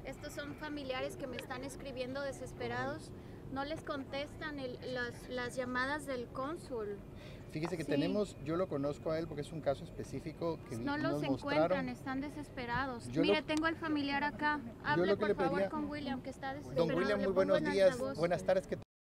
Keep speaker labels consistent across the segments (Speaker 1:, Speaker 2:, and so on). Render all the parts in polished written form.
Speaker 1: Estos son familiares que me están escribiendo desesperados. No les contestan las llamadas del cónsul.
Speaker 2: Fíjese que
Speaker 1: Sí.
Speaker 2: tenemos, yo lo conozco a él porque es un caso específico que
Speaker 1: No
Speaker 2: nos
Speaker 1: los encuentran, están desesperados. Mire, tengo al familiar acá. Hable por favor con William, que está desesperado.
Speaker 2: Don William, muy buenos días, buenas tardes.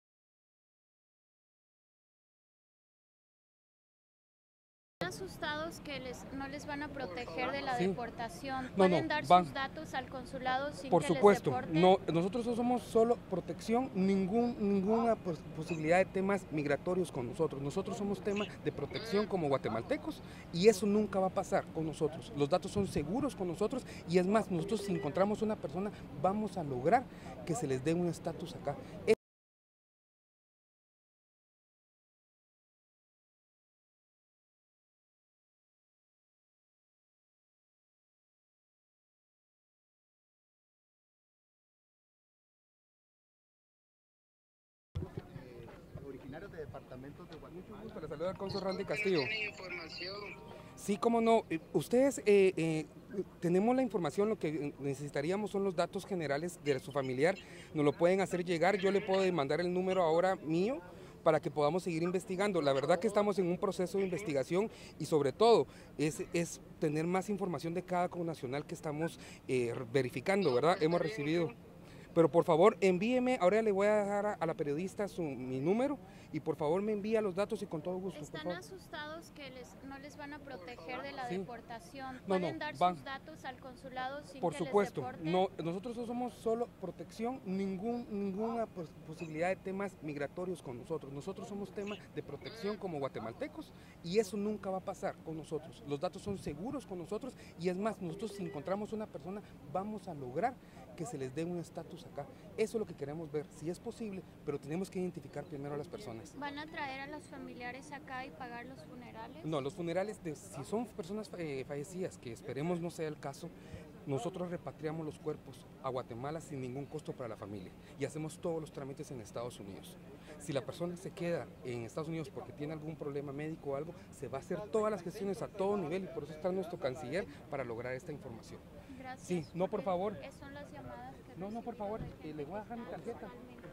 Speaker 1: Asustados que no les van a proteger de la
Speaker 3: Sí.
Speaker 1: deportación.
Speaker 3: No,
Speaker 1: ¿Pueden
Speaker 3: no,
Speaker 1: dar
Speaker 3: van.
Speaker 1: sus datos al consulado sin
Speaker 3: Por
Speaker 1: que
Speaker 3: supuesto,
Speaker 1: les deporten?
Speaker 3: no, nosotros no somos solo protección, ninguna posibilidad de temas migratorios con nosotros. Nosotros somos tema de protección como guatemaltecos y eso nunca va a pasar con nosotros. Los datos son seguros con nosotros y es más, nosotros si encontramos una persona vamos a lograr que se les dé un estatus acá.
Speaker 2: Originarios de departamentos de Guatemala.
Speaker 3: Mucho gusto, le saluda el cónsul Randy Castillo. Sí, cómo no. Ustedes tenemos la información, lo que necesitaríamos son los datos generales de su familiar. Nos lo pueden hacer llegar, yo le puedo mandar el número ahora mío para que podamos seguir investigando. La verdad que estamos en un proceso de investigación y sobre todo es tener más información de cada connacional que estamos verificando, ¿verdad? Hemos recibido. Pero por favor envíeme, ahora le voy a dejar a la periodista mi número y por favor me envía los datos y con todo gusto.
Speaker 1: Están asustados que no les van a proteger de la
Speaker 3: Sí.
Speaker 1: deportación.
Speaker 3: No,
Speaker 1: ¿Pueden
Speaker 3: no,
Speaker 1: dar
Speaker 3: van.
Speaker 1: sus datos al consulado sin
Speaker 3: Por
Speaker 1: que
Speaker 3: supuesto,
Speaker 1: les deporten?
Speaker 3: no, nosotros no somos solo protección, ninguna posibilidad de temas migratorios con nosotros. Nosotros somos tema de protección como guatemaltecos y eso nunca va a pasar con nosotros. Los datos son seguros con nosotros y es más, nosotros si encontramos una persona vamos a lograr que se les dé un estatus acá. Eso es lo que queremos ver, si es posible, pero tenemos que identificar primero a las personas.
Speaker 1: ¿Van a traer a los familiares acá y pagar los funerales?
Speaker 3: No, los funerales, si son personas fallecidas, que esperemos no sea el caso, nosotros repatriamos los cuerpos a Guatemala sin ningún costo para la familia y hacemos todos los trámites en Estados Unidos. Si la persona se queda en Estados Unidos porque tiene algún problema médico o algo, se va a hacer todas las gestiones a todo nivel y por eso está nuestro canciller para lograr esta información.
Speaker 1: Gracias.
Speaker 3: Sí, no, por favor.
Speaker 1: Son las llamadas que
Speaker 3: No, por favor, le voy a dejar mi tarjeta.